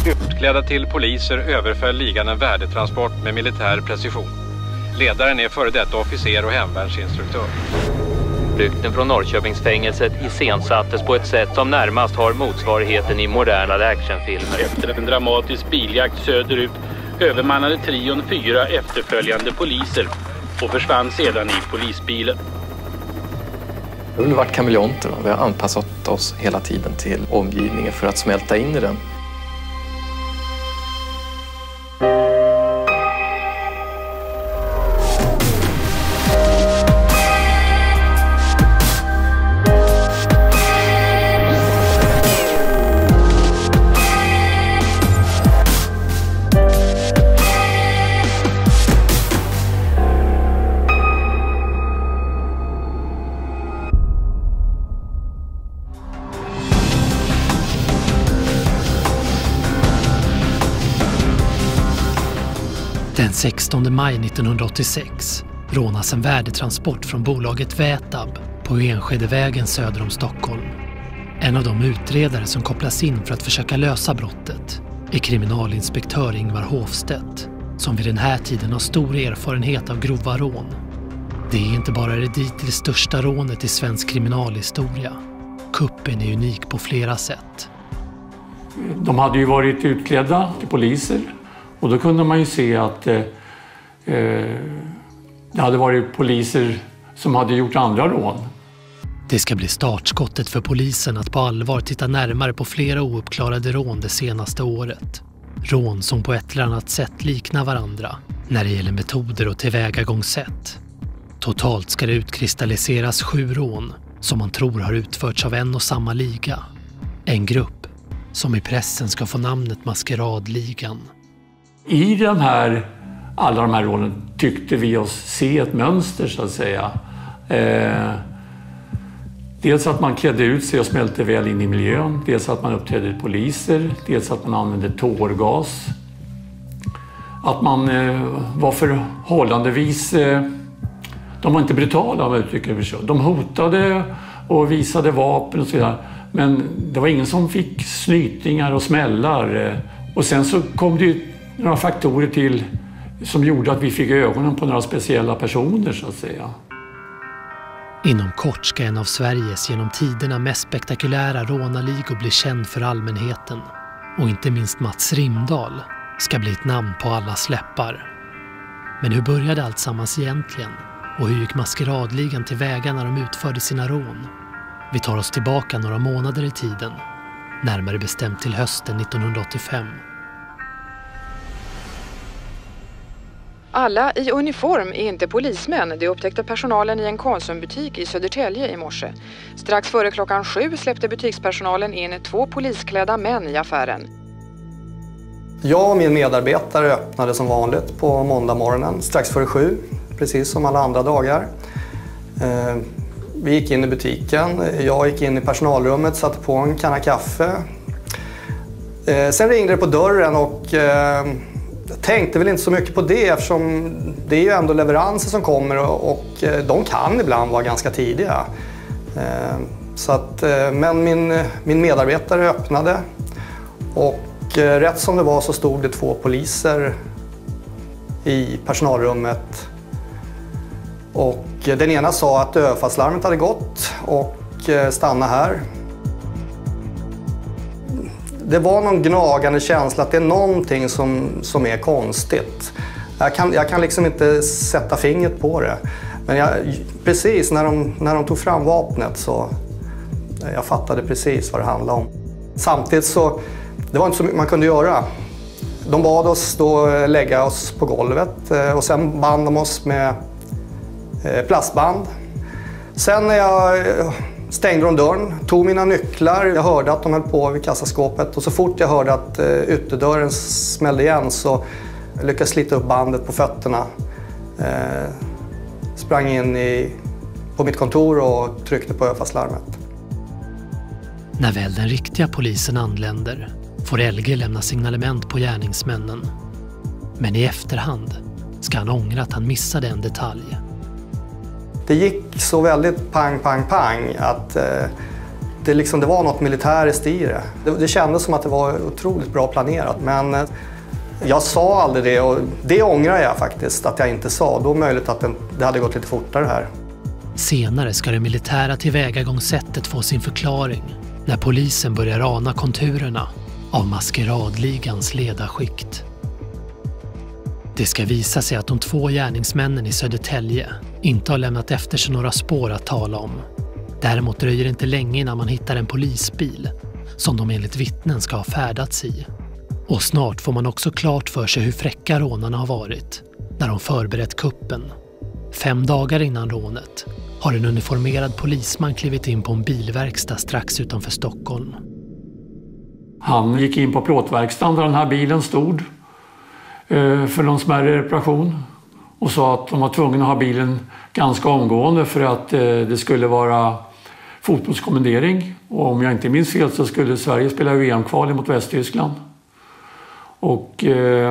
Utklädda till poliser överföll ligan en värdetransport med militär precision. Ledaren är före detta officer och hemvärnsinstruktör. Flykten från Norrköpingsfängelset iscensattes på ett sätt som närmast har motsvarigheten i moderna actionfilmer. Efter en dramatisk biljakt söderut övermannade trion 4 efterföljande poliser och försvann sedan i polisbilen. Vi har varit kameleonter. Vi har anpassat oss hela tiden till omgivningen för att smälta in i den. Den 16 maj 1986 rånas en värdetransport från bolaget Vätab på Enskedevägen söder om Stockholm. En av de utredare som kopplas in för att försöka lösa brottet är kriminalinspektör Ingvar Hofstedt, som vid den här tiden har stor erfarenhet av grova rån. Det är inte bara det dittills största rånet i svensk kriminalhistoria. Kuppen är unik på flera sätt. De hade ju varit utklädda till poliser. Och då kunde man ju se att det hade varit poliser som hade gjort andra rån. Det ska bli startskottet för polisen att på allvar titta närmare på flera ouppklarade rån det senaste året. Rån som på ett eller annat sätt liknar varandra när det gäller metoder och tillvägagångssätt. Totalt ska det utkristalliseras 7 rån som man tror har utförts av en och samma liga. En grupp som i pressen ska få namnet Maskeradligan. I alla de här rånen tyckte vi oss se ett mönster så att säga. Dels att man klädde ut sig och smälte väl in i miljön. Dels att man uppträdde poliser. Dels att man använde tårgas. Att man var förhållandevis... de var inte brutala om jag uttrycker det så. De hotade och visade vapen och så vidare. Men det var ingen som fick snytingar och smällar. Och sen så kom det ju några faktorer till som gjorde att vi fick ögonen på några speciella personer så att säga. Inom kort ska en av Sveriges genom tiderna mest spektakulära rånarligor bli känd för allmänheten. Och inte minst Mats Rimdahl ska bli ett namn på allas läppar. Men hur började allt sammans egentligen? Och hur gick Maskeradligan till väga när de utförde sina rån? Vi tar oss tillbaka några månader i tiden. Närmare bestämt till hösten 1985. Alla i uniform är inte polismän. Det upptäckte personalen i en Konsumbutik i Södertälje i morse. Strax före klockan 7 släppte butikspersonalen in 2 polisklädda män i affären. Jag och min medarbetare öppnade som vanligt på måndag morgonen strax före 7, precis som alla andra dagar. Vi gick in i butiken, jag gick in i personalrummet, satte på en kanna kaffe. Sen ringde det på dörren och jag tänkte väl inte så mycket på det eftersom det är ju ändå leveranser som kommer och de kan ibland vara ganska tidiga. Men min medarbetare öppnade och rätt som det var så stod det 2 poliser i personalrummet. Och den ena sa att överfallslarmet hade gått och stanna här. Det var någon gnagande känsla att det är någonting som är konstigt. Jag kan liksom inte sätta fingret på det. Men precis när de tog fram vapnet så jag fattade precis vad det handlade om. Samtidigt så det var inte så mycket man kunde göra. De bad oss då lägga oss på golvet och sen band de oss med plastband. Sen när jag stängde de dörren, tog mina nycklar, jag hörde att de höll på vid kassaskåpet och så fort jag hörde att ytterdörren smällde igen så lyckades jag slita upp bandet på fötterna. Sprang in på mitt kontor och tryckte på överfallslarmet. När väl den riktiga polisen anländer får LG lämna signalement på gärningsmännen. Men i efterhand ska han ångra att han missade en detalj. Det gick så väldigt pang, pang, pang att det var något militäriskt i det. Det kändes som att det var otroligt bra planerat, men jag sa aldrig det, och det ångrar jag faktiskt att jag inte sa. Då är det möjligt att det hade gått lite fortare här. Senare ska det militära tillvägagångssättet få sin förklaring när polisen börjar ana konturerna av maskeradligans ledarskikt. Det ska visa sig att de 2 gärningsmännen i Södertälje inte har lämnat efter sig några spår att tala om. Däremot dröjer det inte länge innan man hittar en polisbil som de enligt vittnen ska ha färdats i. Och snart får man också klart för sig hur fräcka rånarna har varit när de förberett kuppen. 5 dagar innan rånet har en uniformerad polisman klivit in på en bilverkstad strax utanför Stockholm. Han gick in på plåtverkstaden där den här bilen stod för någon smärre reparation och sa att de var tvungna att ha bilen ganska omgående för att det skulle vara fotbollskommendering. Och om jag inte minns fel så skulle Sverige spela VM-kval mot Västtyskland. Och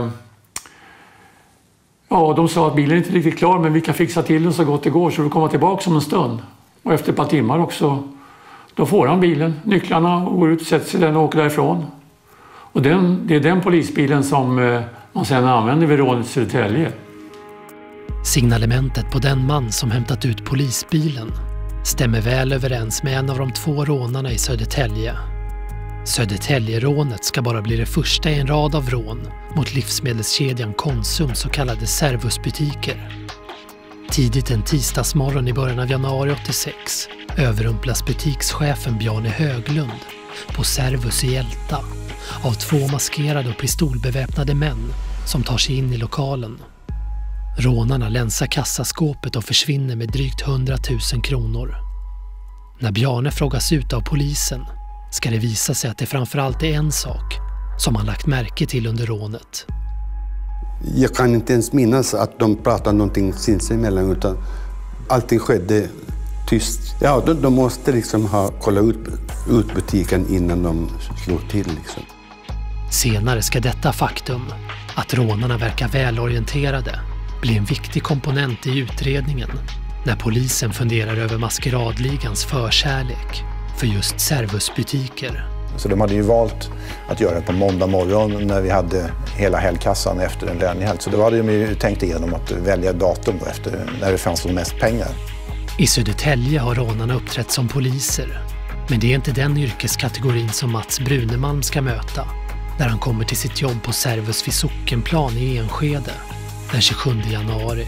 de sa att bilen är inte riktigt klar, men vi kan fixa till den så gott det går så vi kommer tillbaka om en stund. Och efter ett par timmar också, då får han bilen, nycklarna, och går ut, sätter sig den och åker därifrån. Och det är den polisbilen som man sedan använder vid rånet i Södertälje. Signalementet på den man som hämtat ut polisbilen stämmer väl överens med en av de 2 rånarna i Södertälje. Södertäljerånet ska bara bli det första i en rad av rån mot livsmedelskedjan Konsums så kallade Servusbutiker. Tidigt en tisdagsmorgon i början av januari 86 överrumplas butikschefen Bjarne Höglund på Servus i Älta av 2 maskerade och pistolbeväpnade män som tar sig in i lokalen. Rånarna länsar kassaskåpet och försvinner med drygt 100 000 kronor. När Bjarne frågas ut av polisen ska det visa sig att det framförallt är en sak som han lagt märke till under rånet. Jag kan inte ens minnas att de pratade någonting sinsemellan, utan allting skedde tyst. Ja, de måste liksom ha kollat ut butiken innan de slog till liksom. Senare ska detta faktum, att rånarna verkar välorienterade, bli en viktig komponent i utredningen när polisen funderar över maskeradligans förkärlek för just Servusbutiker. Så de hade ju valt att göra det på måndag morgon när vi hade hela helgkassan efter en lönehelg. Så då hade de ju tänkt igenom att välja datum då efter när det fanns som mest pengar. I Södertälje har rånarna uppträtt som poliser. Men det är inte den yrkeskategorin som Mats Brunemalm ska möta när han kommer till sitt jobb på Servus vid Sockenplan i Enskede den 27 januari.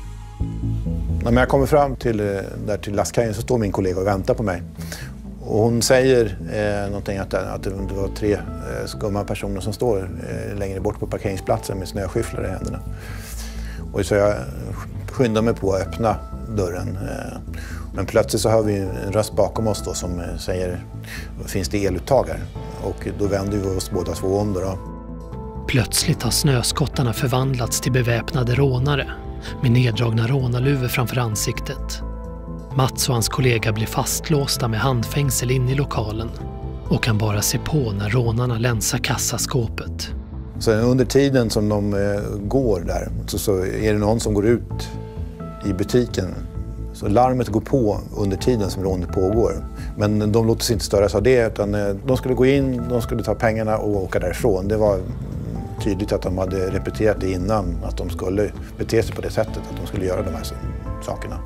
När jag kommer fram till lastkajen så står min kollega och väntar på mig. Och hon säger någonting att det var 3 skumma personer som står längre bort på parkeringsplatsen med snöskyfflar i händerna. Och så jag skyndar mig på att öppna dörren. Men plötsligt så hör vi en röst bakom oss då som säger, finns det eluttagare? Och då vänder vi oss båda 2 om då. Plötsligt har snöskottarna förvandlats till beväpnade rånare med neddragna rånarluvor framför ansiktet. Mats och hans kollega blir fastlåsta med handfängsel in i lokalen och kan bara se på när rånarna länsar kassaskåpet. Så under tiden som de går där så är det någon som går ut i butiken. Så larmet går på under tiden som rånet pågår. Men de låter sig inte störas av det, utan de skulle gå in, de skulle ta pengarna och åka därifrån. Det var tydligt att de hade repeterat det innan, att de skulle bete sig på det sättet, att de skulle göra de här sakerna.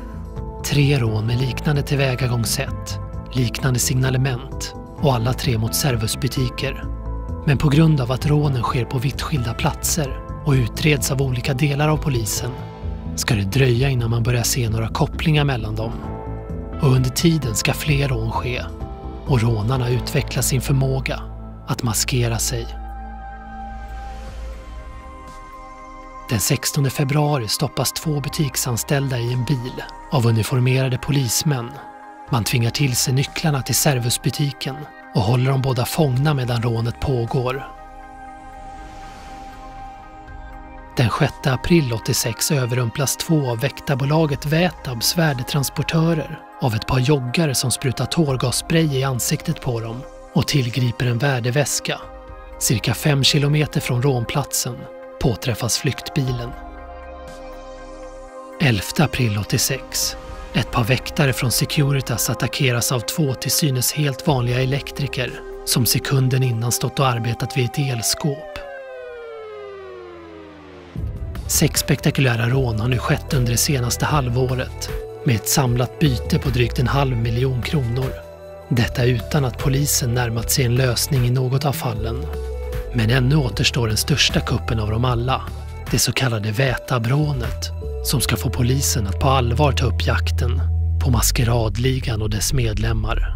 3 rån med liknande tillvägagångssätt, liknande signalement och alla 3 mot Servusbutiker. Men på grund av att rånen sker på vitt skilda platser och utreds av olika delar av polisen ska det dröja innan man börjar se några kopplingar mellan dem. Och under tiden ska fler rån ske och rånarna utveckla sin förmåga att maskera sig. Den 16 februari stoppas 2 butiksanställda i en bil av uniformerade polismän. Man tvingar till sig nycklarna till Servusbutiken och håller dem båda fångna medan rånet pågår. Den 6 april 86 överrumplas 2 av väktarbolaget Vätabs värdetransportörer av ett par joggare som sprutar tårgasspray i ansiktet på dem och tillgriper en värdeväska. Cirka 5 kilometer från rånplatsen påträffas flyktbilen. 11 april 86 Ett par väktare från Securitas attackeras av 2 till synes helt vanliga elektriker som sekunden innan stått och arbetat vid ett elskåp. 6 spektakulära rån har nu skett under det senaste halvåret med ett samlat byte på drygt 500 000 kronor. Detta utan att polisen närmat sig en lösning i något av fallen. Men ännu återstår den största kuppen av dem alla, det så kallade Vätabrånet, som ska få polisen att på allvar ta upp jakten på Maskeradligan och dess medlemmar.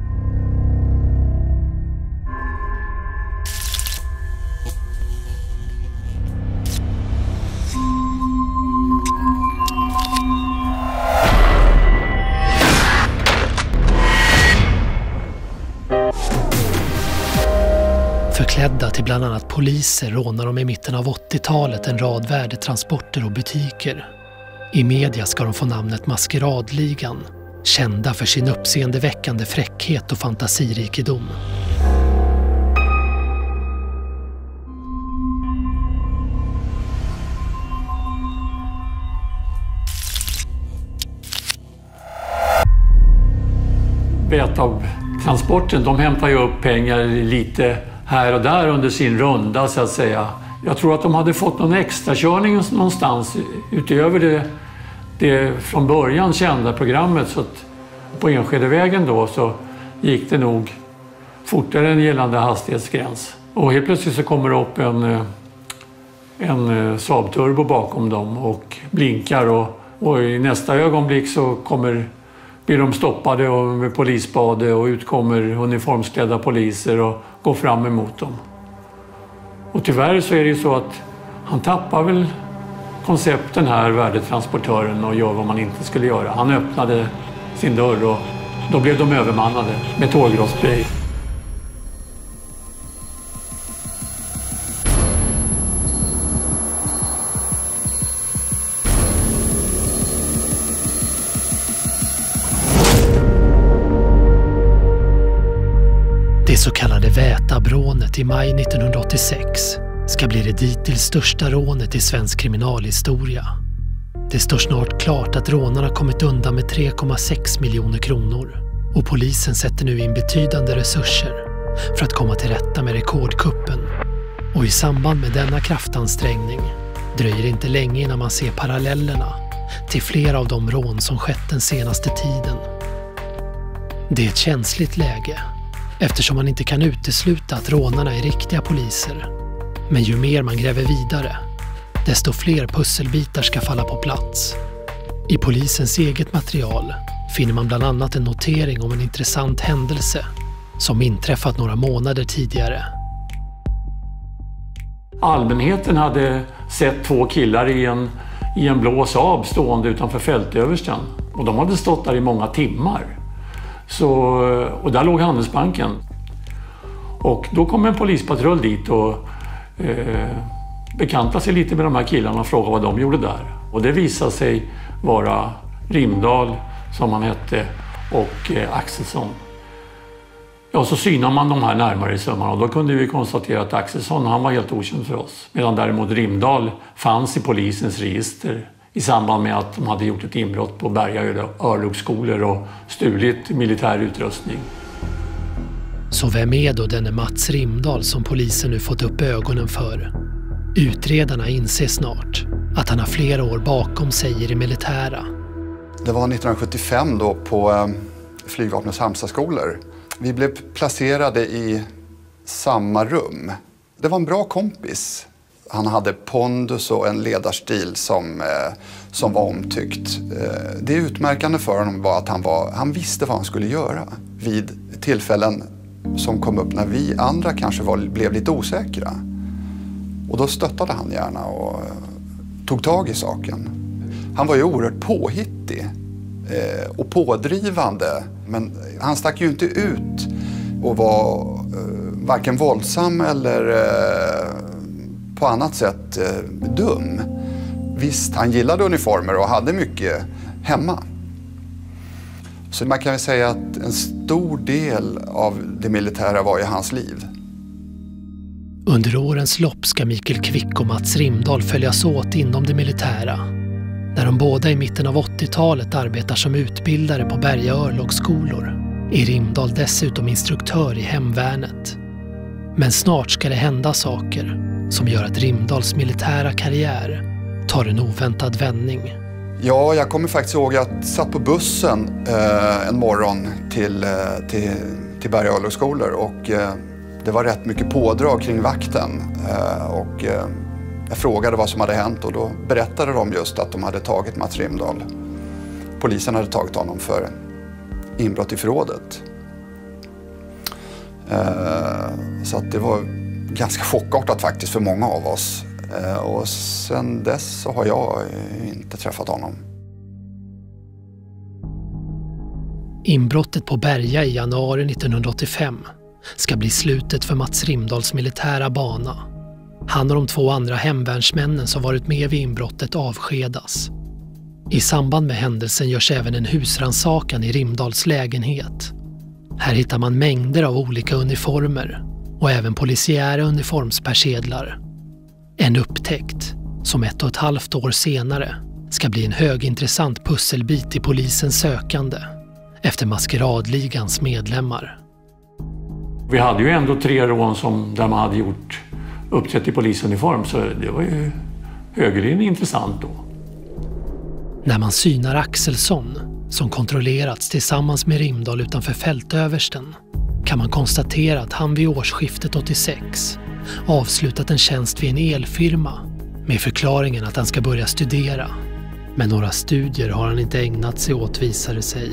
Förklädda till bland annat poliser rånar de i mitten av 80-talet en rad värdetransporter och butiker. I media ska de få namnet Maskeradligan, kända för sin uppseendeväckande fräckhet och fantasirikedom. Vätabtransporten, de hämtar ju upp pengar lite här och där under sin runda så att säga. Jag tror att de hade fått någon extra körning någonstans utöver det från början kända programmet, så att på Enskedevägen då så gick det nog fortare än gällande hastighetsgräns. Och helt plötsligt så kommer det upp en Saab Turbo bakom dem och blinkar och i nästa ögonblick så blir de stoppade och med polisspade och utkommer uniformsklädda poliser och går fram emot dem. Och tyvärr så är det ju så att han tappar väl koncepten här, värdetransportören, och gör vad man inte skulle göra. Han öppnade sin dörr och då blev de övermannade med tårgasspray. Det så kallade Vätabrånet i maj 1986 ska bli det dittills största rånet i svensk kriminalhistoria. Det står snart klart att rånarna kommit undan med 3,6 miljoner kronor och polisen sätter nu in betydande resurser för att komma till rätta med rekordkuppen. Och i samband med denna kraftansträngning dröjer det inte länge innan man ser parallellerna till flera av de rån som skett den senaste tiden. Det är ett känsligt läge eftersom man inte kan utesluta att rånarna är riktiga poliser. Men ju mer man gräver vidare, desto fler pusselbitar ska falla på plats. I polisens eget material finner man bland annat en notering om en intressant händelse som inträffat några månader tidigare. Allmänheten hade sett 2 killar i en blå Saab stående utanför fältöversten. Och de hade stått där i många timmar. Och där låg Handelsbanken. Och då kom en polispatrull dit och bekantade sig lite med de här killarna och frågade vad de gjorde där. Och det visade sig vara Rimdahl, som han hette, och Axelsson. Ja, så synar man de här närmare i sömmarna och då kunde vi konstatera att Axelsson, han var helt okänd för oss. Medan däremot Rimdahl fanns i polisens register i samband med att de hade gjort ett inbrott på Berga örlogsskolor och stulit militär utrustning. Så vem är då denne Mats Rimdahl som polisen nu fått upp ögonen för? Utredarna inser snart att han har flera år bakom sig i det militära. Det var 1975 då på flygvapnets Halmstadsskolor. Vi blev placerade i samma rum. Det var en bra kompis. Han hade pondus och en ledarstil som var omtyckt. Det utmärkande för honom var att han visste vad han skulle göra vid tillfällen som kom upp när vi andra kanske blev lite osäkra. Och då stöttade han gärna och tog tag i saken. Han var ju oerhört påhittig och pådrivande, men han stack ju inte ut och var varken våldsam eller på annat sätt dum. Visst, han gillade uniformer och hade mycket hemma. Så man kan väl säga att en stor del av det militära var i hans liv. Under årens lopp ska Mikael Kvick och Mats Rimdahl följas åt inom det militära. Där de båda i mitten av 80-talet arbetar som utbildare på Berga örlogsskolor är Rimdahl dessutom instruktör i hemvärnet. Men snart ska det hända saker som gör att Rimdahls militära karriär tar en oväntad vändning. Ja, jag kommer faktiskt ihåg att jag satt på bussen en morgon till Berga örlogsskolor och det var rätt mycket pådrag kring vakten. Och jag frågade vad som hade hänt och då berättade de just att de hade tagit Mats Rimdahl. Polisen hade tagit honom för inbrott i förrådet. Så att det var ganska chockartat faktiskt för många av oss. Och sen dess så har jag inte träffat honom. Inbrottet på Berga i januari 1985 ska bli slutet för Mats Rimdahls militära bana. Han och de 2 andra hemvärnsmännen som varit med vid inbrottet avskedas. I samband med händelsen görs även en husrannsakan i Rimdahls lägenhet. Här hittar man mängder av olika uniformer och även polisiära uniformspersedlar. En upptäckt som 1,5 år senare ska bli en högintressant pusselbit i polisens sökande efter maskeradligans medlemmar. Vi hade ju ändå 3 rån där man hade gjort uppträtt i polisuniform, så det var ju högeligen intressant då. När man synar Axelsson, som kontrollerats tillsammans med Rimdahl utanför fältöversten, kan man konstatera att han vid årsskiftet 86 avslutat en tjänst vid en elfirma med förklaringen att han ska börja studera. Men några studier har han inte ägnat sig åt, visade sig.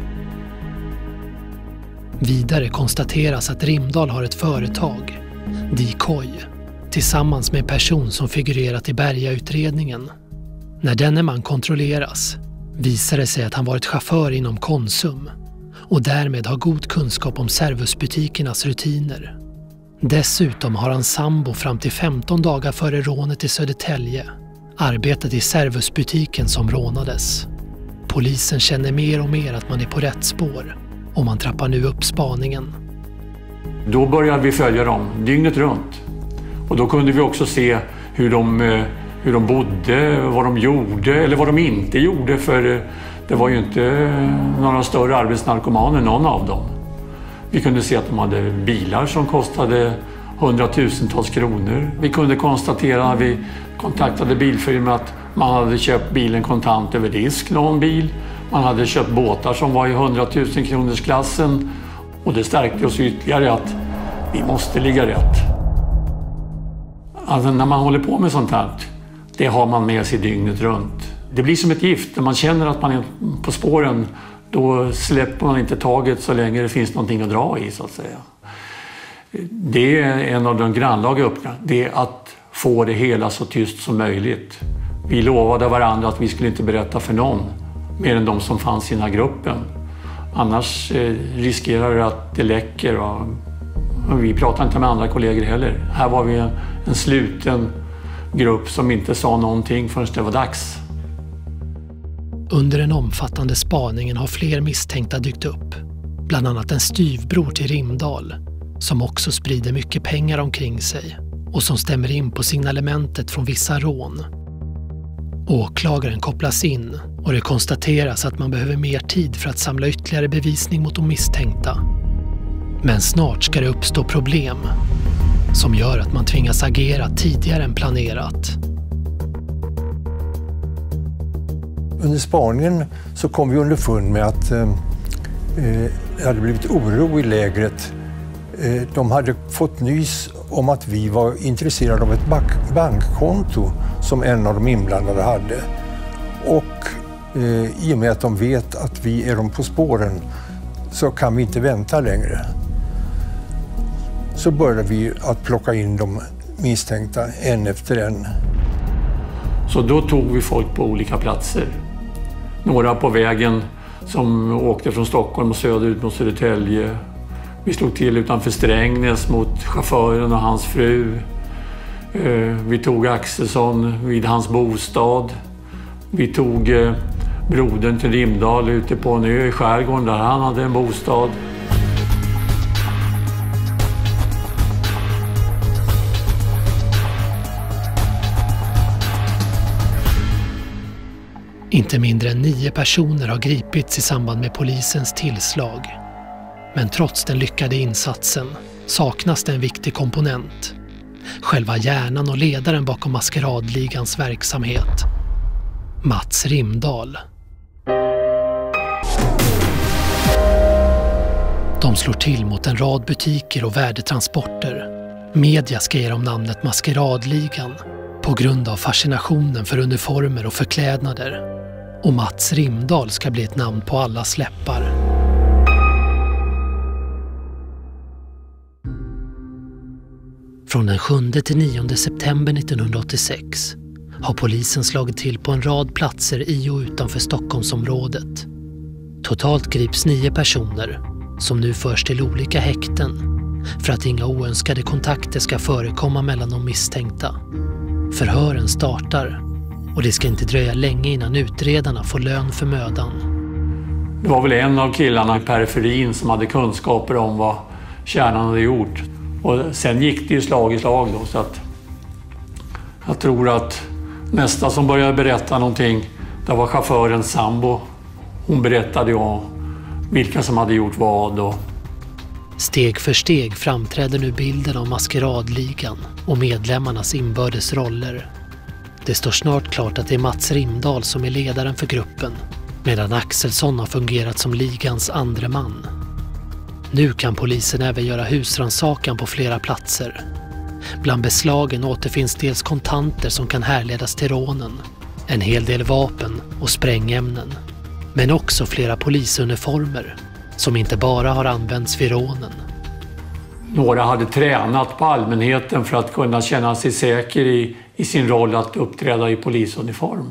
Vidare konstateras att Rimdahl har ett företag, Decoy, tillsammans med en person som figurerat i Berga-utredningen. När denne man kontrolleras visar det sig att han varit chaufför inom Konsum och därmed har god kunskap om servusbutikernas rutiner. Dessutom har han sambo fram till 15 dagar före rånet i Södertälje arbetat i servusbutiken som rånades. Polisen känner mer och mer att man är på rätt spår och man trappar nu upp spaningen. Då började vi följa dem dygnet runt. Och då kunde vi också se hur de bodde, vad de gjorde eller vad de inte gjorde, för det var ju inte några större arbetsnarkomaner, någon av dem. Vi kunde se att de hade bilar som kostade 100-tusentals kronor. Vi kunde konstatera när vi kontaktade bilfirman att man hade köpt bilen kontant över disk, någon bil. Man hade köpt båtar som var i 100 000 kronors klassen. Och det stärkte oss ytterligare att vi måste ligga rätt. Alltså när man håller på med sånt här, det har man med sig dygnet runt. Det blir som ett gift. När man känner att man är på spåren, då släpper man inte taget så länge det finns någonting att dra i, så att säga. Det är en av de grannlaga uppgifterna. Det är att få det hela så tyst som möjligt. Vi lovade varandra att vi skulle inte berätta för någon, mer än de som fanns i den här gruppen. Annars riskerar det att det läcker. Och vi pratar inte med andra kollegor heller. Här var vi en sluten grupp som inte sa någonting förrän det var dags. Under den omfattande spaningen har fler misstänkta dykt upp. Bland annat en styvbror till Rimdahl, som också sprider mycket pengar omkring sig och som stämmer in på signalementet från vissa rån. Åklagaren kopplas in och det konstateras att man behöver mer tid för att samla ytterligare bevisning mot de misstänkta. Men snart ska det uppstå problem som gör att man tvingas agera tidigare än planerat. Under spaningen så kom vi underfund med att det hade blivit oro i lägret. De hade fått nys om att vi var intresserade av ett bankkonto som en av de inblandade hade. Och i och med att de vet att vi är de på spåren så kan vi inte vänta längre. Så började vi att plocka in de misstänkta en efter en. Så då tog vi folk på olika platser. Några på vägen som åkte från Stockholm och söderut mot Södertälje. Vi slog till utanför Strängnäs mot chauffören och hans fru. Vi tog Axelsson vid hans bostad. Vi tog brodern till Rimdahl ute på en ö i skärgården där han hade en bostad. Inte mindre än 9 personer har gripits i samband med polisens tillslag. Men trots den lyckade insatsen saknas det en viktig komponent. Själva hjärnan och ledaren bakom maskeradligans verksamhet. Mats Rimdahl. De slår till mot en rad butiker och värdetransporter. Media ska ge dem namnet Maskeradligan på grund av fascinationen för uniformer och förklädnader. Och Mats Rimdahl ska bli ett namn på allas läppar. Från den 7 till 9 september 1986 har polisen slagit till på en rad platser i och utanför Stockholmsområdet. Totalt grips 9 personer som nu förs till olika häkten för att inga oönskade kontakter ska förekomma mellan de misstänkta. Förhören startar och det ska inte dröja länge innan utredarna får lön för mödan. Det var väl en av killarna i periferin som hade kunskaper om vad kärnan hade gjort. Och sen gick det ju slag i slag då, så att jag tror att nästa som började berätta någonting, det var chaufförens sambo. Hon berättade ju om vilka som hade gjort vad. Och... Steg för steg framträder nu bilden av Maskeradligan och medlemmarnas inbördes roller. Det står snart klart att det är Mats Rimdahl som är ledaren för gruppen, medan Axelsson har fungerat som ligans andre man. Nu kan polisen även göra husrannsakan på flera platser. Bland beslagen återfinns dels kontanter som kan härledas till rånen, en hel del vapen och sprängämnen, men också flera polisuniformer som inte bara har använts vid rånen. Några hade tränat på allmänheten för att kunna känna sig säker i sin roll att uppträda i polisuniform.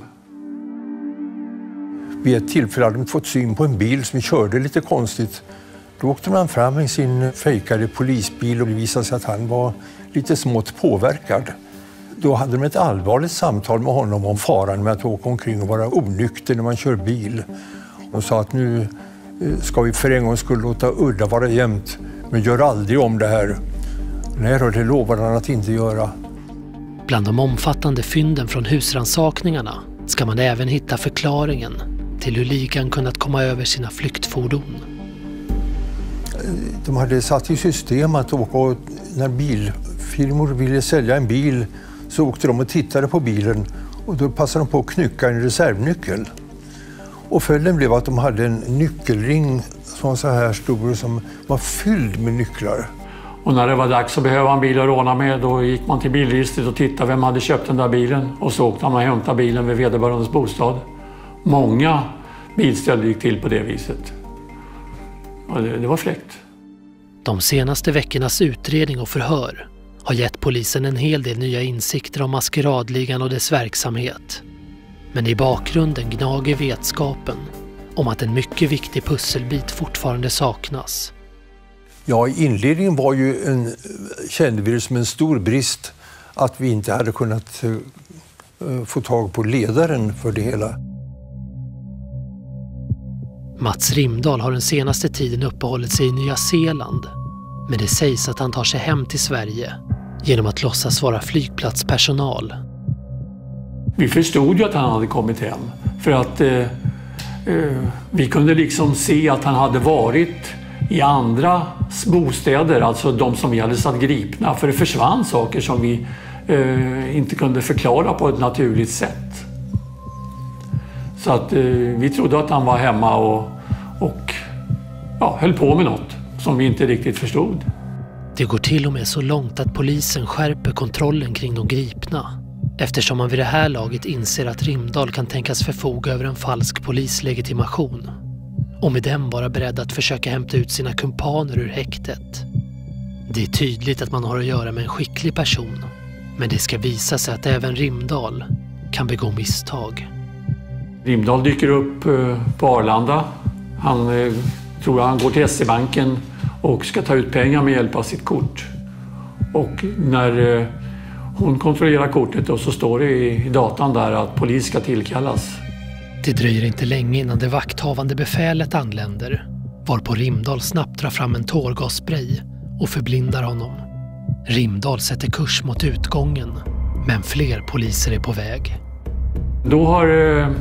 Vid ett tillfälle hade de fått syn på en bil som körde lite konstigt. Då åkte man fram med sin fejkade polisbil och det visade sig att han var lite smått påverkad. Då hade de ett allvarligt samtal med honom om faran med att åka omkring och vara onykter när man kör bil. De sa att nu ska vi för en gång skulle låta udda vara jämnt, men gör aldrig om det här. Nej då, det lovade han att inte göra. Bland de omfattande fynden från husrannsakningarna ska man även hitta förklaringen till hur ligan kunnat komma över sina flyktfordon. De hade satt i system att åka och när bilfirmor ville sälja en bil så åkte de och tittade på bilen och då passade de på att knycka en reservnyckel. Och följden blev att de hade en nyckelring som var så här stor som var fylld med nycklar. Och när det var dags att behöva en bil att råna med, då gick man till bilregistret och tittade vem hade köpt den där bilen. Och så åkte man och hämtade bilen vid vederbörandes bostad. Många bilstölder gick till på det viset. Och det var fräckt. De senaste veckornas utredning och förhör har gett polisen en hel del nya insikter om Maskeradligan och dess verksamhet. Men i bakgrunden gnager vetskapen om att en mycket viktig pusselbit fortfarande saknas. Ja, i inledningen var ju kände vi det som en stor brist att vi inte hade kunnat få tag på ledaren för det hela. Mats Rimdahl har den senaste tiden uppehållit sig i Nya Zeeland. Men det sägs att han tar sig hem till Sverige genom att låtsas vara flygplatspersonal. Vi förstod ju att han hade kommit hem. För att vi kunde liksom se att han hade varit i andra bostäder, alltså de som vi hade satt gripna. För det försvann saker som vi inte kunde förklara på ett naturligt sätt. Så att vi trodde att han var hemma och höll på med något som vi inte riktigt förstod. Det går till och med så långt att polisen skärper kontrollen kring de gripna. Eftersom man vid det här laget inser att Rimdahl kan tänkas förfoga över en falsk polislegitimation. Och med den vara beredd att försöka hämta ut sina kumpaner ur häktet. Det är tydligt att man har att göra med en skicklig person. Men det ska visa sig att även Rimdahl kan begå misstag. Rimdahl dyker upp på Arlanda. Han tror han går till SE-banken och ska ta ut pengar med hjälp av sitt kort. Och när hon kontrollerar kortet och så står det i datan där att polis ska tillkallas. Det dröjer inte länge innan det vakthavande befälet anländer, varpå Rimdahl snabbt drar fram en tårgasspray och förblindar honom. Rimdahl sätter kurs mot utgången, men fler poliser är på väg. Då har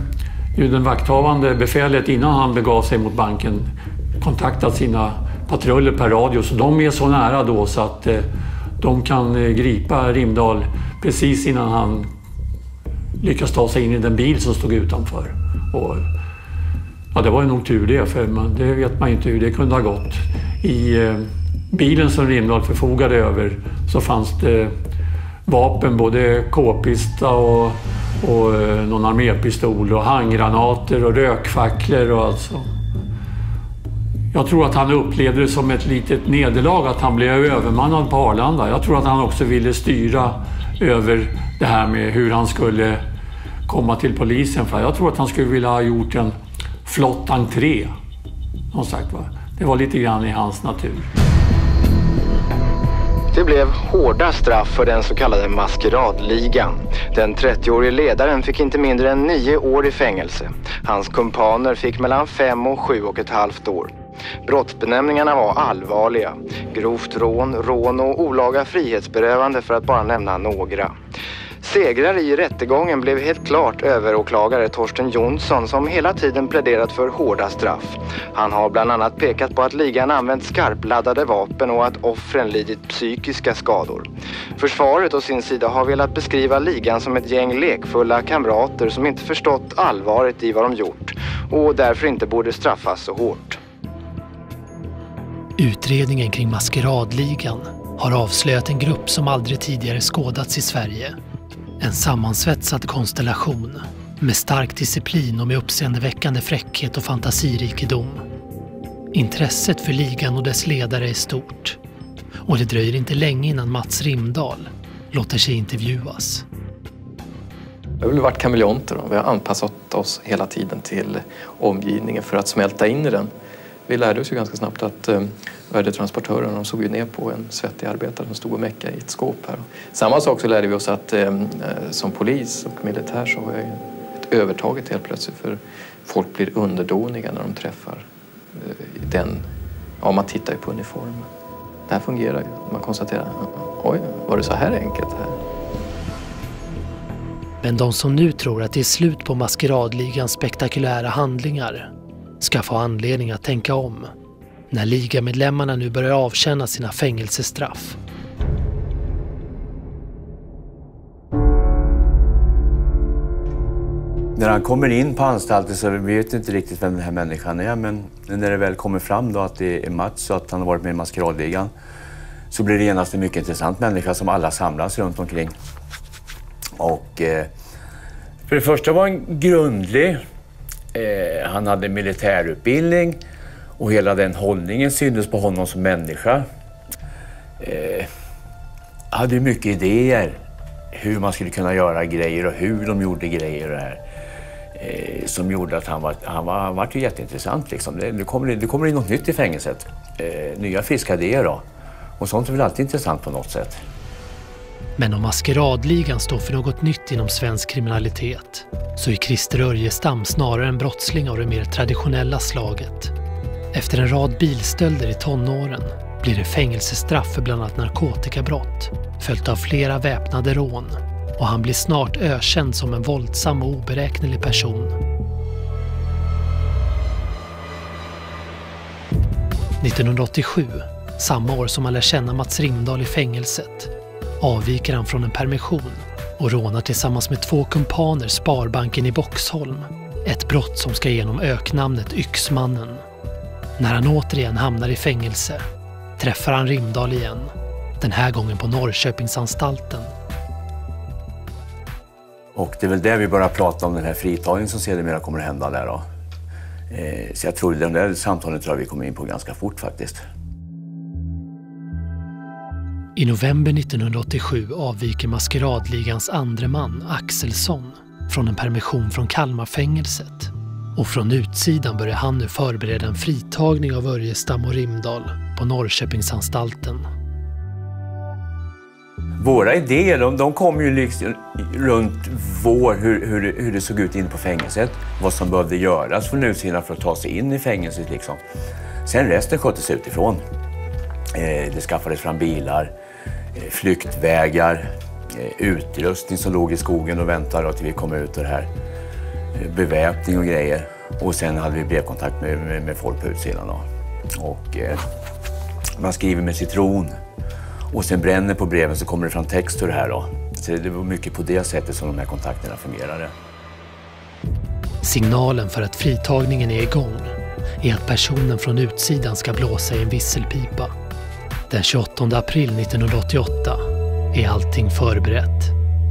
Den vakthavande befälet innan han begav sig mot banken kontaktat sina patruller per radio, så de är så nära då så att de kan gripa Rimdahl precis innan han lyckas ta sig in i den bil som stod utanför. Och, ja, det var ju nog tur det, för det vet man inte hur det kunde ha gått. I bilen som Rimdahl förfogade över så fanns det vapen, både k-pista och någon armépistol och handgranater och rökfacklor och alltså. Jag tror att han upplevde det som ett litet nederlag att han blev övermannad på Arlanda. Jag tror att han också ville styra över det här med hur han skulle komma till polisen. För jag tror att han skulle vilja ha gjort en flott entré. Som sagt, det var lite grann i hans natur. Det blev hårda straff för den så kallade maskeradligan. Den 30-årige ledaren fick inte mindre än 9 år i fängelse. Hans kumpaner fick mellan 5 och 7,5 år. Brottsbenämningarna var allvarliga. Grovt rån och olaga frihetsberövande för att bara nämna några. Segrare i rättegången blev helt klart överåklagare Torsten Jonsson som hela tiden pläderat för hårda straff. Han har bland annat pekat på att ligan använt skarpladdade vapen och att offren lidit psykiska skador. Försvaret å sin sida har velat beskriva ligan som ett gäng lekfulla kamrater som inte förstått allvaret i vad de gjort och därför inte borde straffas så hårt. Utredningen kring maskeradligan har avslöjat en grupp som aldrig tidigare skådats i Sverige. En sammansvetsad konstellation med stark disciplin och med uppseendeväckande fräckhet och fantasirikedom. Intresset för ligan och dess ledare är stort. Och det dröjer inte länge innan Mats Rimdahl låter sig intervjuas. Vi har väl varit kameleonter och vi har anpassat oss hela tiden till omgivningen för att smälta in i den. Vi lärde oss ju ganska snabbt att värdetransportörerna, de såg ju ner på en svettig arbetare som stod och mäckade i ett skåp här. Samma sak så lärde vi oss att som polis och militär så har jag ett övertaget helt plötsligt, för folk blir underdåniga när de träffar den. Ja, man tittar ju på uniformen. Det här fungerar ju. Man konstaterar, oj, var det så här enkelt här? Men de som nu tror att det är slut på maskeradligans spektakulära handlingar ska få anledning att tänka om när ligamedlemmarna nu börjar avtjäna sina fängelsestraff. När han kommer in på anstalten så vet inte riktigt vem den här människan är, men när det väl kommer fram då att det är Mats och att han har varit med i maskeradligan så blir det genast en mycket intressant människa som alla samlas runt omkring. Och för det första var han grundlig. Han hade militärutbildning och hela den hållningen syntes på honom som människa. Hade mycket idéer hur man skulle kunna göra grejer och hur de gjorde grejer och det här. Som gjorde att han var ju jätteintressant liksom. Det kommer in något nytt i fängelset. Nya friska idéer då. Och sånt är väl alltid intressant på något sätt. Men om maskeradligan står för något nytt inom svensk kriminalitet så är Christer Örjestam snarare en brottsling av det mer traditionella slaget. Efter en rad bilstölder i tonåren blir det fängelsestraff för bland annat narkotikabrott, följt av flera väpnade rån, och han blir snart ökänd som en våldsam och oberäknelig person. 1987, samma år som han lär känna Mats Rimdahl i fängelset, avviker han från en permission och rånar tillsammans med 2 kumpaner Sparbanken i Boxholm. Ett brott som ska igenom öknamnet Yxmannen. När han återigen hamnar i fängelse träffar han Rimdahl igen. Den här gången på Norrköpingsanstalten. Och det är väl där vi börjar prata om den här fritagningen som sedermera kommer att hända där då. Så jag tror den där samtalet tror jag vi kommer in på ganska fort faktiskt. I november 1987 avviker maskeradligans andre man, Axelsson, från en permission från Kalmarfängelset. Och från utsidan börjar han nu förbereda en fritagning av Örjestam och Rimdahl på Norrköpingsanstalten. Våra idéer, de kom ju liksom runt hur det såg ut inne på fängelset. Vad som behövde göras från utsidan för att ta sig in i fängelset liksom. Sen resten sköttes utifrån. Det skaffades fram bilar, flyktvägar, utrustning som låg i skogen och väntade till vi kom ut ur det här. beväpning och grejer. Och sen hade vi brevkontakt med folk på utsidan då. Och man skriver med citron. Och sen bränner på breven så kommer det fram text ur det här då. Så det var mycket på det sättet som de här kontakterna fungerade. Signalen för att fritagningen är igång är att personen från utsidan ska blåsa i en visselpipa. Den 28 april 1988 är allting förberett.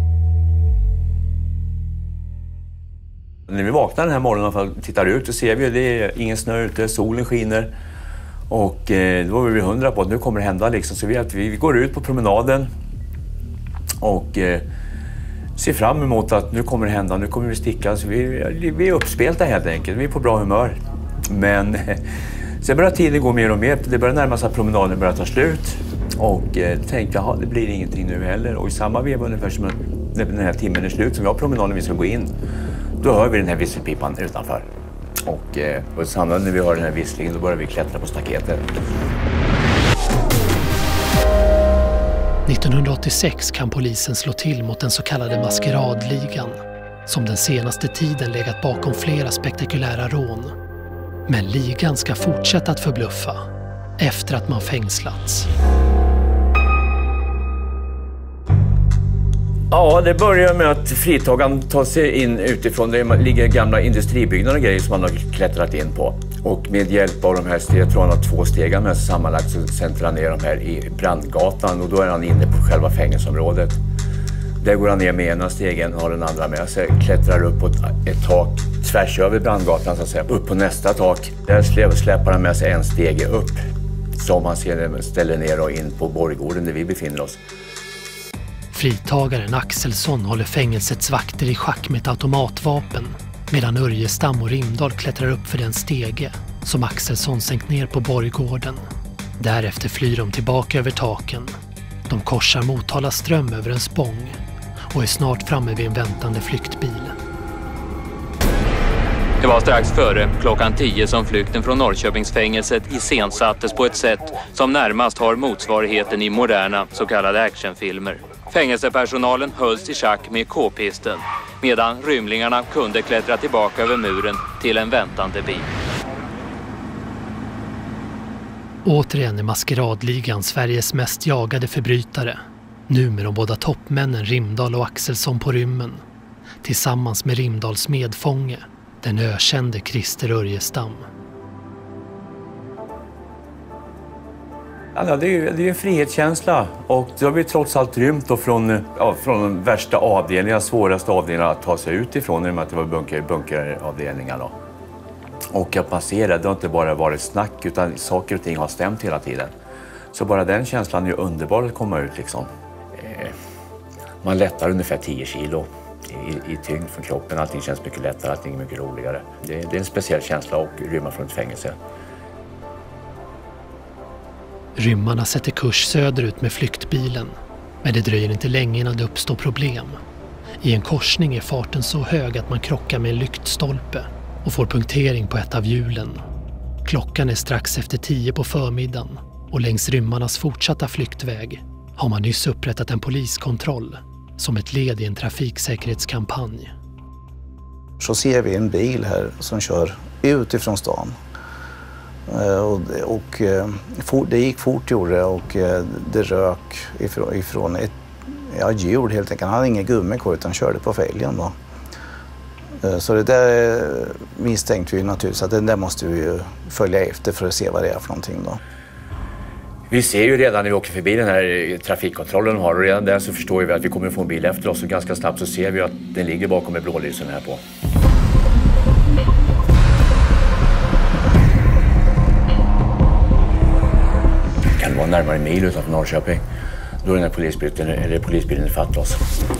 När vi vaknar den här morgonen och tittar ut så ser vi att det är ingen snö ute, solen skiner. Och då var vi 100 på att nu kommer det hända liksom. Så vi går ut på promenaden och ser fram emot att nu kommer det hända, nu kommer vi sticka. Så vi är uppspelta helt enkelt, vi är på bra humör. Men sen börjar tiden gå mer och mer, det börjar närma sig att promenaden börjar ta slut. Och tänkte jag, det blir ingenting nu heller. Och i samma veva ungefär som när den här timmen är slut som vi har promenaden vi ska gå in. Då hör vi den här visselpipan utanför. Och samtidigt när vi hör den här visslingen då börjar vi klättra på staketet. 1986 kan polisen slå till mot den så kallade maskeradligan som den senaste tiden legat bakom flera spektakulära rån. Men ligan ska fortsätta att förbluffa efter att man fängslats. Ja, det börjar med att fritagaren tar sig in utifrån. Det ligger gamla industribyggnader och grejer som man har klättrat in på. Och med hjälp av de här stegen, jag tror han har 2 steg med sig sammanlagt, så sätter han ner de här i Brandgatan och då är han inne på själva fängelseområdet. Där går han ner med ena stegen och har den andra med sig, klättrar upp på ett tak tvärs över Brandgatan så att säga, upp på nästa tak. Där släpar han med sig en steg upp som han sedan ställer ner och in på Borggården där vi befinner oss. Fritagaren Axelsson håller fängelsets vakter i schack med ett automatvapen medan Örjestam och Rimdahl klättrar upp för den stege som Axelsson sänkt ner på Borggården. Därefter flyr de tillbaka över taken. De korsar Motala ström över en spång och är snart framme vid en väntande flyktbil. Det var strax före klockan 10 som flykten från Norrköpingsfängelset iscensattes på ett sätt som närmast har motsvarigheten i moderna så kallade actionfilmer. Fängelsepersonalen hölls i schack med k-pisten medan rymlingarna kunde klättra tillbaka över muren till en väntande bil. Återigen är maskeradligan Sveriges mest jagade förbrytare. Nu med de båda toppmännen Rimdahl och Axelsson på rymmen. Tillsammans med Rimdahls medfånge, den ökände Christer Örjestam. Ja, det är ju en frihetskänsla och då har vi trots allt rymt då från de värsta avdelningarna, svåraste avdelningarna att ta sig ut ifrån i och med att det var bunkeravdelningar då. Och jag passerade, det har inte bara varit snack utan saker och ting har stämt hela tiden. Så bara den känslan är ju underbar att komma ut liksom. Man lättar ungefär 10 kilo i tyngd från kroppen, allting känns mycket lättare, allting är mycket roligare. Det är en speciell känsla att rymma från ett fängelse. Rymmarna sätter kurs söderut med flyktbilen, men det dröjer inte länge innan det uppstår problem. I en korsning är farten så hög att man krockar med en lyktstolpe och får punktering på ett av hjulen. Klockan är strax efter 10 på förmiddagen och längs rymmarnas fortsatta flyktväg har man nyss upprättat en poliskontroll som ett led i en trafiksäkerhetskampanj. Så ser vi en bil här som kör ut ifrån stan. Det gick fort gjorde det och det rök ifrån ett hjul helt enkelt. Han hade ingen gummikor utan körde på fälgen då. Så det där misstänkte vi naturligtvis att den där måste vi ju följa efter för att se vad det är för någonting då. Vi ser ju redan när vi åker förbi den här trafikkontrollen har och redan där så förstår vi att vi kommer att få en bil efter oss och ganska snabbt så ser vi att den ligger bakom med blålysen här på. Det kan vara närmare en mil utanför Norrköping. Då är den här polisbilen ifatt oss.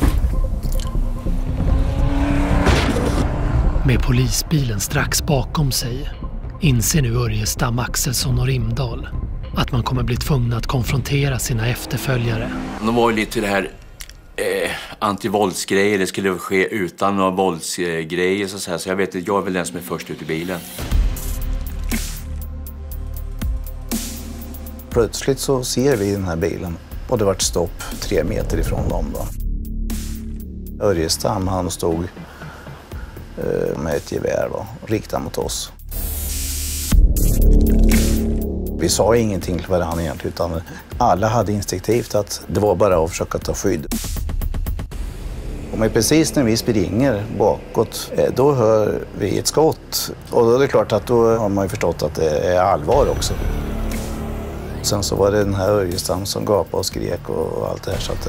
Med polisbilen strax bakom sig inser nu Örjestam, Axelsson och Rimdahl att man kommer bli tvungna att konfrontera sina efterföljare. De var ju lite det här antivåldsgrejer, det skulle ske utan några våldsgrejer så jag vet att jag är väl den som är först ut i bilen. Plötsligt så ser vi den här bilen och det vart stopp 3 meter ifrån dem då. Örjestam han stod med ett gevär riktat mot oss. Vi sa ingenting till varandra egentligen, utan alla hade instinktivt att det var bara att försöka ta skydd. Men precis när vi springer bakåt, då hör vi ett skott. Och då är det klart att då har man ju förstått att det är allvar också. Sen så var det den här Örjestam som gapade och skrek och allt det här, så att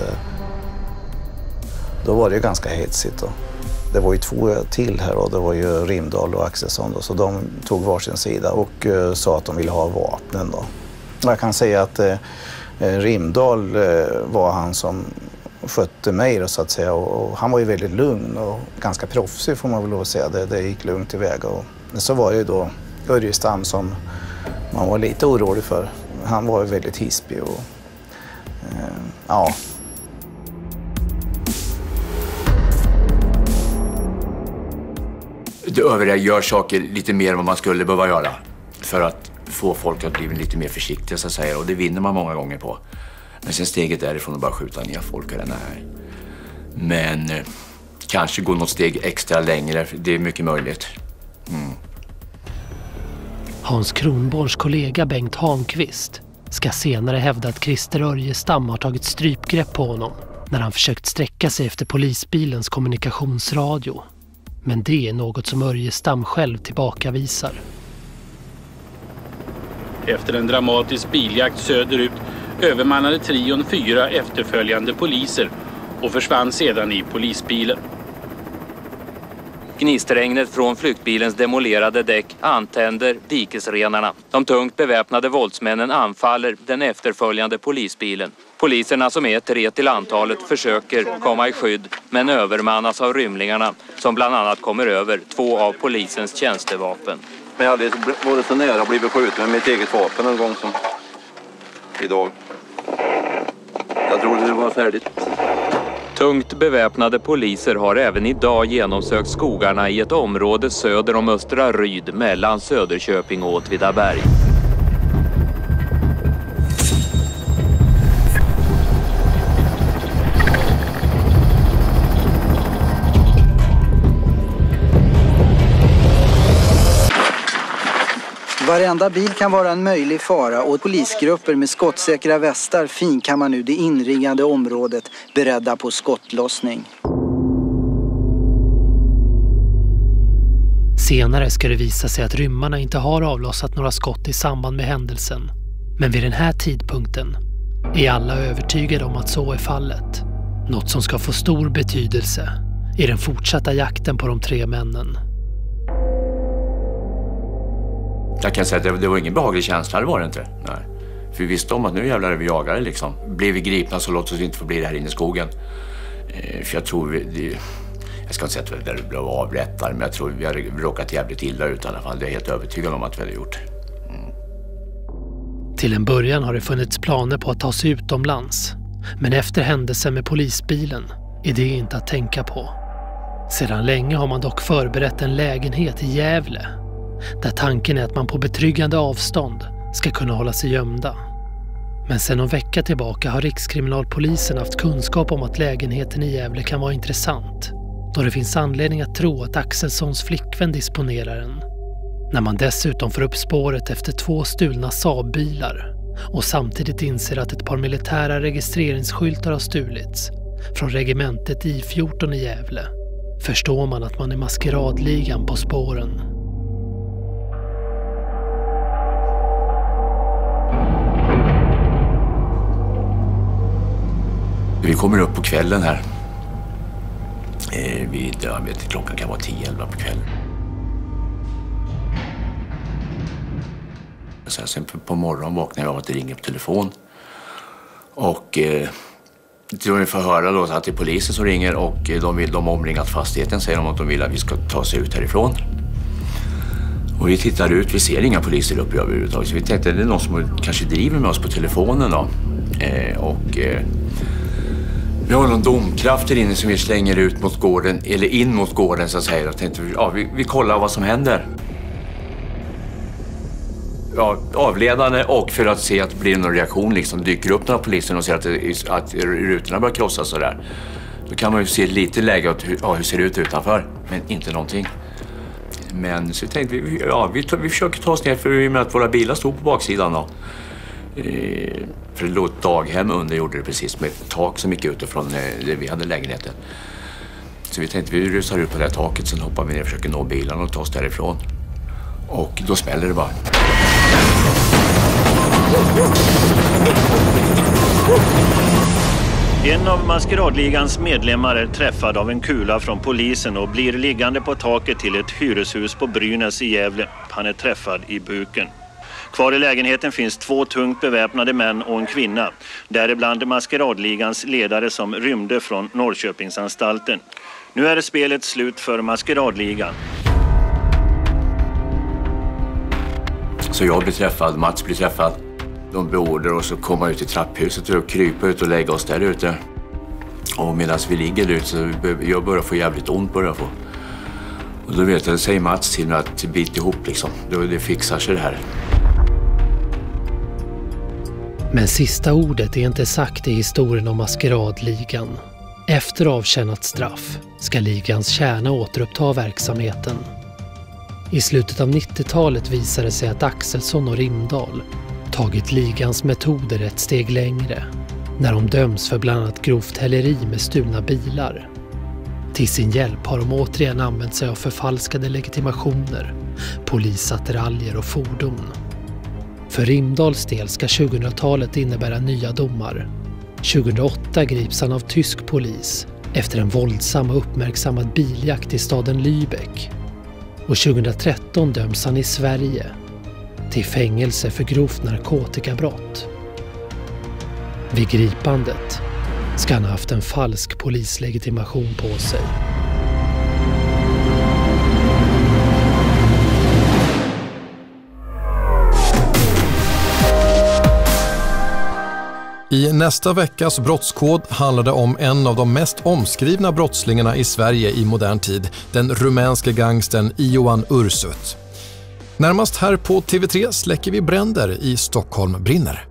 då var det ju ganska hetsigt då. Det var ju 2 till här då, det var ju Rimdahl och Axelsson då, så de tog varsin sida och sa att de ville ha vapnen då. Jag kan säga att Rimdahl var han som skötte mig då, så att säga, och han var ju väldigt lugn och ganska proffsig får man väl lov att säga. Det gick lugnt tillväga. Och så var det ju då Örjestam som man var lite orolig för. Han var ju väldigt hispig och ja. Det övriga gör saker lite mer än vad man skulle behöva göra för att få folk att bli lite mer försiktiga, så att säga, och det vinner man många gånger på. Men sen steget därifrån att bara skjuta ner folk eller nej. Men kanske gå något steg extra längre, det är mycket möjligt. Hans Kronborns kollega Bengt Hanqvist ska senare hävda att Christer Örjestam har tagit strypgrepp på honom när han försökt sträcka sig efter polisbilens kommunikationsradio. Men det är något som Örjestam själv tillbakavisar. Efter en dramatisk biljakt söderut övermannade trion 4 efterföljande poliser och försvann sedan i polisbilen. Gnistregnet från flyktbilens demolerade däck antänder dikesrenarna. De tungt beväpnade våldsmännen anfaller den efterföljande polisbilen. Poliserna, som är 3 till antalet, försöker komma i skydd men övermannas av rymlingarna som bland annat kommer över 2 av polisens tjänstevapen. Men jag hade varit så nära att bli beskjuten med mitt eget vapen en gång som idag. Jag trodde det var färdigt. Tungt beväpnade poliser har även idag genomsökt skogarna i ett område söder om Östra Ryd mellan Söderköping och Åtvidaberg. Varenda bil kan vara en möjlig fara och polisgrupper med skottsäkra västar finkammar nu det inringande området beredda på skottlossning. Senare ska det visa sig att rymmarna inte har avlossat några skott i samband med händelsen. Men vid den här tidpunkten är alla övertygade om att så är fallet. Något som ska få stor betydelse i den fortsatta jakten på de 3 männen. Jag kan säga att det var ingen behaglig känsla, det var det inte. Nej. För vi visste om att nu jävlar är vi jagare liksom. Blir vi gripna så låt oss inte få bli det här inne i skogen. För jag tror jag ska inte säga att vi blev avrättade, men jag tror vi har råkat jävligt illa ut i alla fall. Det är helt övertygad om att vi har gjort. Till en början har det funnits planer på att ta sig utomlands. Men efter händelsen med polisbilen är det inte att tänka på. Sedan länge har man dock förberett en lägenhet i Gävle, där tanken är att man på betryggande avstånd ska kunna hålla sig gömda. Men sedan en vecka tillbaka har Rikskriminalpolisen haft kunskap om att lägenheten i Gävle kan vara intressant, då det finns anledning att tro att Axelssons flickvän disponerar den. När man dessutom får upp spåret efter 2 stulna Saab-bilar och samtidigt inser att ett par militära registreringsskyltar har stulits från regementet I14 i Gävle, förstår man att man är maskeradligan på spåren. Vi kommer upp på kvällen här. Jag vet, klockan kan vara 10-11 på kvällen. Sen på morgonen vaknar jag av att det ringer på telefon. Och vi får höra då att det är polisen som ringer och de omringat fastigheten, säger de att de vill att vi ska ta sig ut härifrån. Och vi tittar ut, vi ser inga poliser uppe överhuvudtaget. Så vi tänkte att det är någon som kanske driver med oss på telefonen då. Vi har någon domkraft där inne som vi slänger ut mot gården, eller in mot gården så att säga. Och tänkte vi kollar vad som händer. Ja, avledande och för att se att det blir någon reaktion liksom, dyker upp några poliser och ser att rutorna börjar krossas och där. Då kan man ju se lite läge åt hur ser det ut utanför, men inte någonting. Men så tänkte vi försöker ta oss ner för vi menar att våra bilar stod på baksidan då. För det låg ett daghem under, gjorde det precis med ett tak som gick utifrån där vi hade lägenheten. Så vi tänkte vi rusar ut på det här taket, sen hoppar vi ner och försöker nå bilarna och ta oss därifrån. Och då smäller det bara. En av maskeradligans medlemmar är träffad av en kula från polisen och blir liggande på taket till ett hyreshus på Brynäs i Gävle. Han är träffad i buken. Kvar i lägenheten finns 2 tungt beväpnade män och en kvinna. Däribland maskeradligans ledare som rymde från Norrköpingsanstalten. Nu är spelet slut för maskeradligan. Så jag blir träffad, Mats blir träffad. De beordrar och så kommer ut i trapphuset och kryper ut och lägger oss där ute. Och medan vi ligger där ute så jag börjar få jävligt ont börjar få. Och då vet jag, säger Mats till mig att bit ihop liksom. Det fixar sig det här. Men sista ordet är inte sagt i historien om maskeradligan. Efter avtjänat straff ska ligans kärna återuppta verksamheten. I slutet av 90-talet visade sig att Axelsson och Rimdahl tagit ligans metoder ett steg längre när de döms för bland annat grovt häleri med stulna bilar. Till sin hjälp har de återigen använt sig av förfalskade legitimationer, polisattiraljer och fordon. För Rimdahls del ska 2000-talet innebära nya domar. 2008 grips han av tysk polis efter en våldsam och uppmärksammad biljakt i staden Lübeck. Och 2013 döms han i Sverige till fängelse för grovt narkotikabrott. Vid gripandet ska han ha haft en falsk polislegitimation på sig. I nästa veckas brottskod handlar det om en av de mest omskrivna brottslingarna i Sverige i modern tid, den rumänske gangstern Ioan Ursut. Närmast här på TV3 släcker vi bränder i Stockholm brinner.